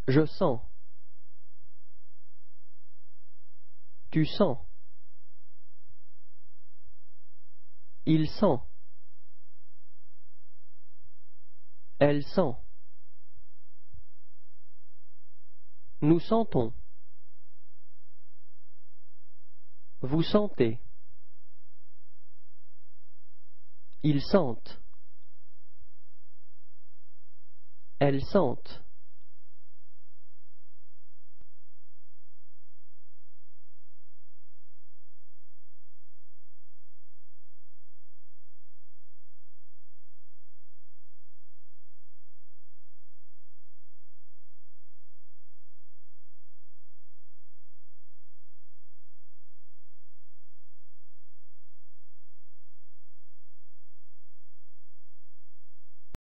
Je sens. Tu sens. Il sent. Elle sent. Nous sentons. Vous sentez. Ils sentent. Elles sentent.